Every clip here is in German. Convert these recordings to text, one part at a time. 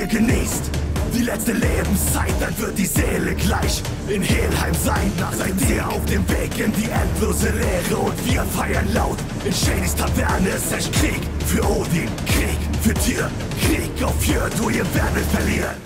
ihr genießt die letzte Lebenszeit, dann wird die Seele gleich in Helheim sein. Seid ihr auf dem Weg in die endlose Leere und wir feiern laut in Shadys Taverne. Es herrscht Krieg für Odin, Krieg für Tyr, Krieg auf Fjord, wo ihr werdet verlieren.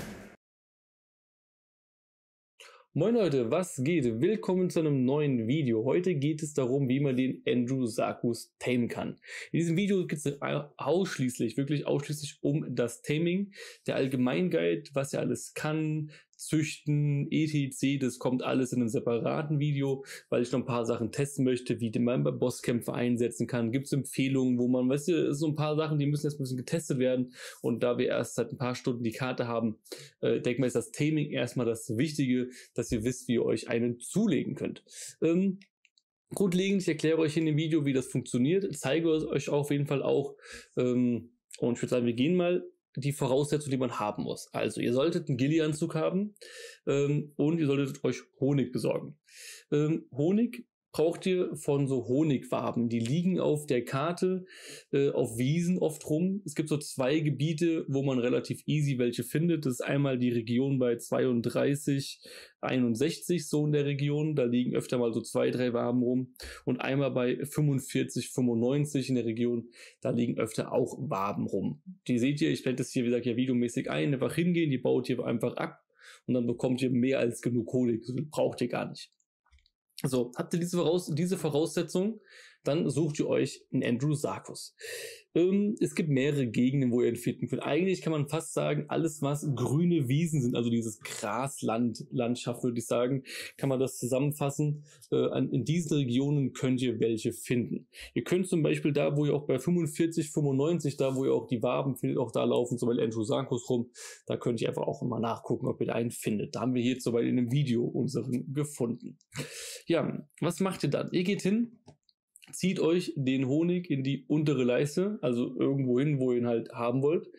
Moin Leute, was geht? Willkommen zu einem neuen Video. Heute geht es darum, wie man den Andrewsarchus tamen kann. In diesem Video geht es wirklich ausschließlich um das Taming. Der Allgemeinguide, was er alles kann, züchten, etc. Das kommt alles in einem separaten Video, weil ich noch ein paar Sachen testen möchte, wie man bei Bosskämpfen einsetzen kann. Gibt es Empfehlungen, wo man, weißt du, so ein paar Sachen, die müssen jetzt ein bisschen getestet werden. Und da wir erst seit ein paar Stunden die Karte haben, denke mal, ist das Taming erstmal das Wichtige, dass ihr wisst, wie ihr euch einen zulegen könnt. Grundlegend, ich erkläre euch in dem Video, wie das funktioniert, zeige euch auf jeden Fall auch, und ich würde sagen, wir gehen mal die Voraussetzungen, die man haben muss. Also ihr solltet einen Gilly-Anzug haben und ihr solltet euch Honig besorgen. Honig braucht ihr von so Honigwaben. Die liegen auf der Karte auf Wiesen oft rum. Es gibt so zwei Gebiete, wo man relativ easy welche findet. Das ist einmal die Region bei 32, 61, so in der Region. Da liegen öfter mal so 2, 3 Waben rum. Und einmal bei 45, 95 in der Region. Da liegen öfter auch Waben rum. Die seht ihr, ich blende das hier, wie gesagt, ja videomäßig ein. Einfach hingehen, die baut ihr einfach ab. Und dann bekommt ihr mehr als genug Honig. So viel braucht ihr gar nicht. So, habt ihr diese Voraussetzung, dann sucht ihr euch einen Andrewsarchus. Es gibt mehrere Gegenden, wo ihr ihn finden könnt. Eigentlich kann man fast sagen, alles was grüne Wiesen sind, also dieses Graslandschaft, würde ich sagen, kann man das zusammenfassen. In diesen Regionen könnt ihr welche finden. Ihr könnt zum Beispiel da, wo ihr auch bei 45, 95, da wo ihr auch die Waben findet, auch da laufen zum Beispiel Andrewsarchus rum. Da könnt ihr einfach auch mal nachgucken, ob ihr da einen findet. Da haben wir hier zum Beispiel in einem Video unseren gefunden. Ja, was macht ihr dann? Ihr geht hin, zieht euch den Honig in die untere Leiste, also irgendwo hin, wo ihr ihn halt haben wollt.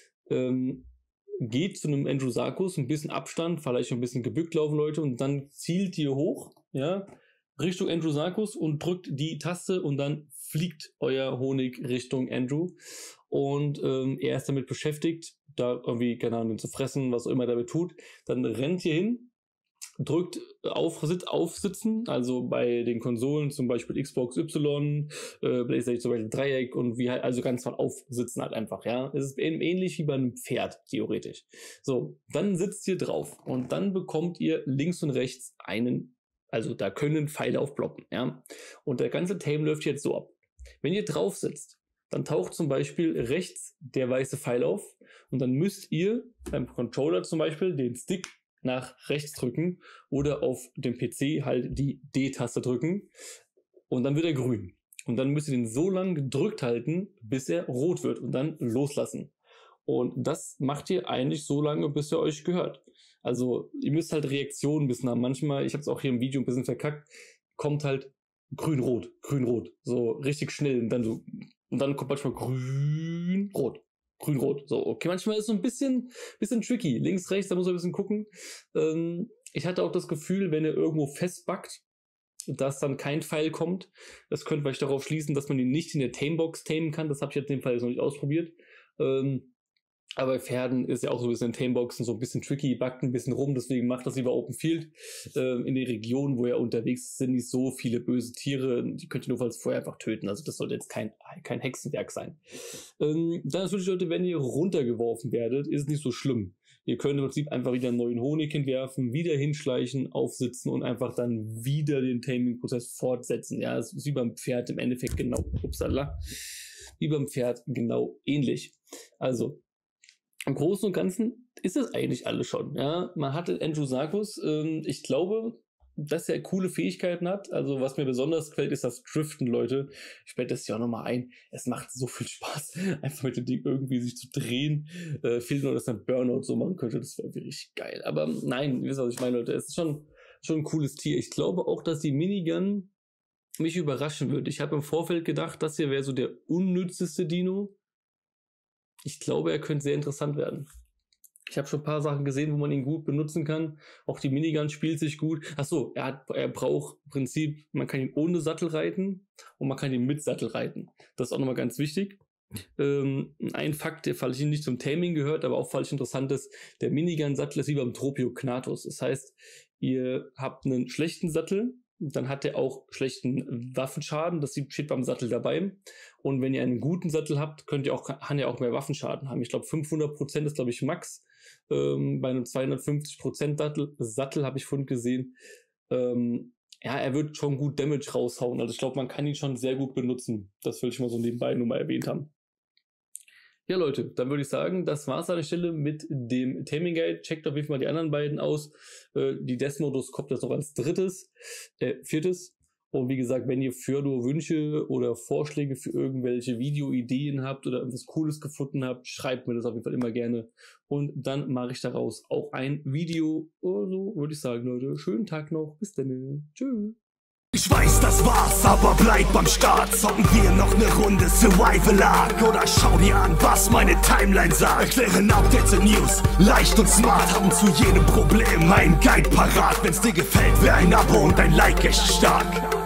Geht zu einem Andrewsarchus, ein bisschen Abstand, vielleicht ein bisschen gebückt laufen, Leute, und dann zielt ihr hoch, ja, Richtung Andrewsarchus und drückt die Taste und dann fliegt euer Honig Richtung Andrew. Und er ist damit beschäftigt, da irgendwie, keine Ahnung, zu fressen, was auch immer er damit tut. Dann rennt ihr hin, drückt aufsitzen, also bei den Konsolen zum Beispiel Xbox Y, PlayStation zum Beispiel Dreieck und wie halt, also ganz mal aufsitzen halt einfach, ja. Es ist ähnlich wie bei einem Pferd, theoretisch. So, dann sitzt ihr drauf und dann bekommt ihr links und rechts also da können Pfeile aufploppen, ja. Und der ganze Tame läuft jetzt so ab. Wenn ihr drauf sitzt, dann taucht zum Beispiel rechts der weiße Pfeil auf und dann müsst ihr beim Controller zum Beispiel den Stick nach rechts drücken oder auf dem PC halt die D-Taste drücken und dann wird er grün. Und dann müsst ihr den so lange gedrückt halten, bis er rot wird und dann loslassen. Und das macht ihr eigentlich so lange, bis er euch gehört. Also ihr müsst halt Reaktionen ein bisschen haben. Manchmal, ich habe es auch hier im Video ein bisschen verkackt, kommt halt grün-rot, so richtig schnell und dann kommt manchmal grün-rot. Grün-Rot. So, okay, manchmal ist es so ein bisschen tricky. Links, rechts, da muss man ein bisschen gucken. Ich hatte auch das Gefühl, wenn er irgendwo festbackt, dass dann kein Pfeil kommt. Das könnte vielleicht darauf schließen, dass man ihn nicht in der Tamebox tamen kann. Das habe ich jetzt in dem Fall jetzt noch nicht ausprobiert. Aber bei Pferden ist ja auch so ein bisschen in Tameboxen so ein bisschen tricky, backt ein bisschen rum, deswegen macht das lieber Open Field. In den Regionen, wo er unterwegs ist, sind nicht so viele böse Tiere, die könnt ihr nur falls vorher einfach töten, also das sollte jetzt kein Hexenwerk sein. Dann natürlich, Leute, wenn ihr runtergeworfen werdet, ist es nicht so schlimm. Ihr könnt im Prinzip einfach wieder einen neuen Honig hinwerfen, wieder hinschleichen, aufsitzen und einfach dann wieder den Taming-Prozess fortsetzen. Ja, es ist wie beim Pferd im Endeffekt genau, wie beim Pferd genau ähnlich. Also, im Großen und Ganzen ist es eigentlich alles schon. Ja? Man hatte Andrewsarchus. Ich glaube, dass er coole Fähigkeiten hat. Also was mir besonders gefällt, ist das Driften, Leute. Ich blende das hier auch nochmal ein. Es macht so viel Spaß, einfach mit dem Ding irgendwie sich zu drehen. Fehlt nur, dass man Burnout so machen könnte. Das wäre wirklich geil. Aber nein, ihr wisst, was ich meine, Leute. Es ist schon ein cooles Tier. Ich glaube auch, dass die Minigun mich überraschen wird. Ich habe im Vorfeld gedacht, das hier wäre so der unnützeste Dino. Ich glaube, er könnte sehr interessant werden. Ich habe schon ein paar Sachen gesehen, wo man ihn gut benutzen kann. Auch die Minigun spielt sich gut. Achso, er braucht im Prinzip, man kann ihn ohne Sattel reiten und man kann ihn mit Sattel reiten. Das ist auch nochmal ganz wichtig. ein Fakt, der falsch nicht zum Taming gehört, aber auch falsch interessant ist, der Minigun-Sattel ist wie beim Tropio Knatus. Das heißt, ihr habt einen schlechten Sattel, dann hat er auch schlechten Waffenschaden, das steht beim Sattel dabei. Und wenn ihr einen guten Sattel habt, kann er auch mehr Waffenschaden haben. Ich glaube 500% ist, glaube ich, Max. Bei einem 250% Sattel habe ich vorhin gesehen. Ja, er wird schon gut Damage raushauen. Also ich glaube, man kann ihn schon sehr gut benutzen. Das will ich mal so nebenbei nur mal erwähnt haben. Ja, Leute, dann würde ich sagen, das war's an der Stelle mit dem Taming Guide. Checkt auf jeden Fall die anderen beiden aus. Die Death-Modus kommt jetzt noch als viertes. Und wie gesagt, wenn ihr für nur Wünsche oder Vorschläge für irgendwelche Videoideen habt oder irgendwas Cooles gefunden habt, schreibt mir das auf jeden Fall immer gerne. Und dann mache ich daraus auch ein Video. Also würde ich sagen, Leute, schönen Tag noch. Bis dann. Tschüss. Ich weiß, das war's, aber bleib am Start. Zocken wir noch eine Runde Survival Ark oder schau dir an, was meine Timeline sagt. Erklären Updates und News, leicht und smart, haben zu jedem Problem einen Guide parat. Wenn's dir gefällt, wär ein Abo und ein Like echt stark.